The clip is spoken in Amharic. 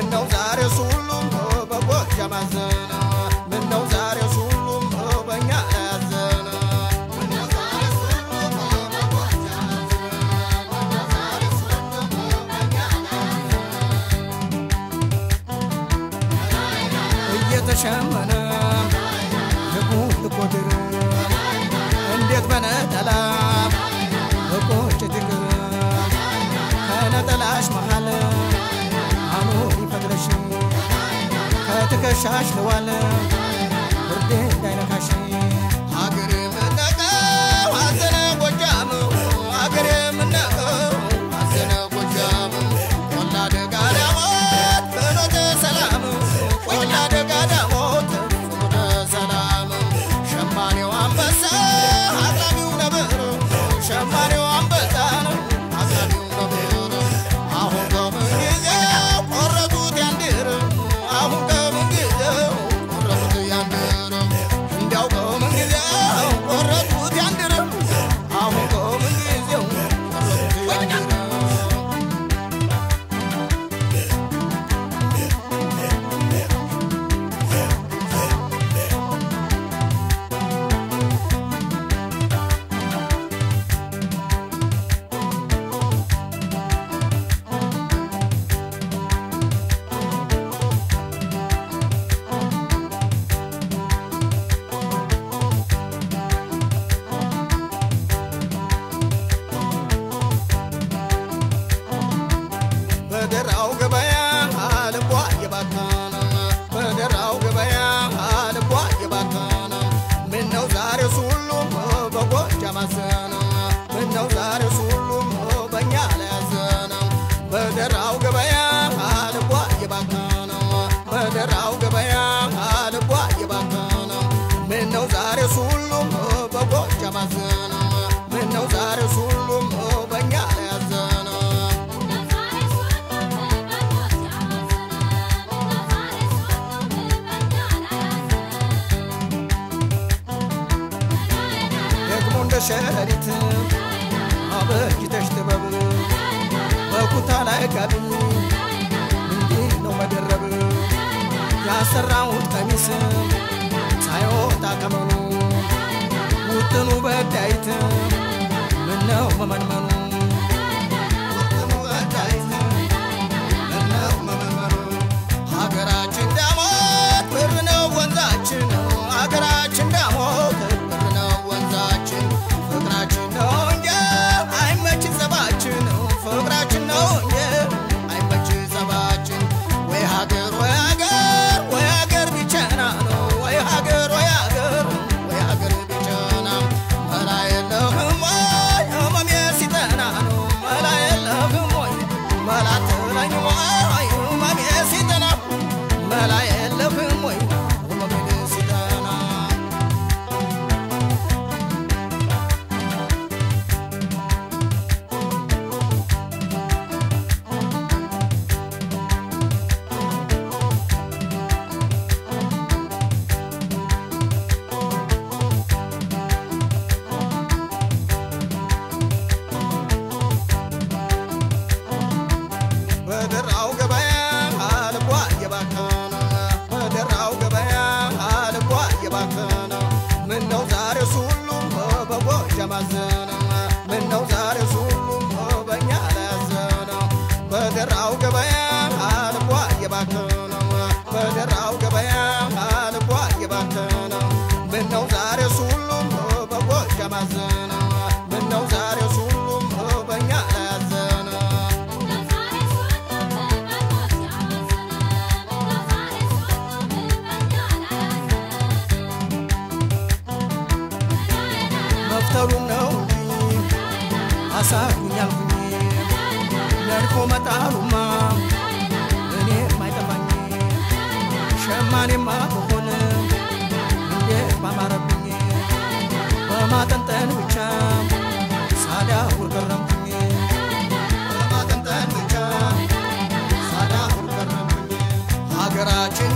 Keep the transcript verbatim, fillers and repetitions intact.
ምነው ዛሬ ሁሉም በጎጃም አዘነ ምነው ዛሬ ሁሉም በእኛ ያዘነ እየተሸመነ ልቡ ቆድር እንዴት በነጠላ በቆጭ ትግር ከነጠላሽ መሃል አኑሪ ፈድረሽ ከትከሻሽ ለዋለ ብርድ እንዳይነካሽ አገሬ ምነቀው አዘነ ጎጃም አገሬ ምነቀው አዘነ ጎጃም ቆላ ደጋ ዳሞት ፍኖተ ሰላም ቆላ ደጋ ዳሞት ፍኖተ ሰላም ሸማኔው አንበሳ አቅራቢው ነብር ሸማኔው አንበሳ አቅራቢው ነብር አሁን ከምን ጊዜው ቆረጡት ያንድር አሁን ከምን ጊዜው ቆረጡት ያንድር እንዲያው ከምን ጊዜው ቆረጡት ያንድር አሁን ከምን ጊዜው ቆረጡት ያንድር በደራው ገበያ ልቧ የባከነ በደራው ገበያ ልቧ የባከነ ምነው ዛሬ ሁሉም በጎጃም አዘነ ምነው ዛሬ ሁሉም በእኛ ላይ አዘነ በደራው ገበያ ልቧ የባከነ በደራው ገበያ ልቧ የባከነ ምነው ዛሬ ሁሉም በጎጃም አዘነ ምነው ዛሬ ሁሉም በእኛ ላይ አዘነ ሸረሪት አበጅተሽ ጥበብ በኩታ ላይ ጋቢ እንዲህ ነው መደረብ ያሰራሁት ቀሚስ ሳይወጣ ከመኑ ውጥኑ በዳይት ምነው መመንመኑ ውጥኑ በዳይት ምነው መመንመኑ ሀገራችን ዳሞት ብር ነው ወንዛችን ሀገራችን ዳሞት ብር ነው ወንዛችን ፍቅራችን ነው እንጂ አይመች ዘባችን ፍቅራችን ነው እንጂ አይመች ዘባችን ወይ ሀገር ወይ ሀገር ወይ ሀገር ቢቸና ነው ወይ ሀገር ወይ ሀገር ወይ ሀገር ቢቸና መላ የለህም ወይ ህመሜ ሲጠና ነው መላ የለህም ወይ መላ ትለኝ ወይ ህመሜ ሲጠና መላ የለህም ወይ ህመሜ ሲጠና በደራው ገበያ ልቧ የባከነ በደራው ገበያ ልቧ የባከነ ምነው ዛሬ ሁሉም በጎጃም አዘነ ምነው ዛሬ ሁሉም በእኛ ላይ አዘነ በደራው ገበያ ልቧ የባከነ በደራው ገበያ ልቧ የባከነ ምነው ዛሬ ሁሉም በጎጃም አዘነ ምነው ዛሬ ሁሉም በእኛ ላይ አዘነ መፍተሩ ነው አሳኩኝ አልኩኝ ነድፎ መጣሉማ እኔ ማይጠፋኝ ሸማኔማ በሆነ እንዴት ባማረብኝ በማጠንጠን ብቻ ሳዳውር ገረምኩኝ በማጠንጠን ብቻ ሳዳውር ገረምኩኝ ሀገራችን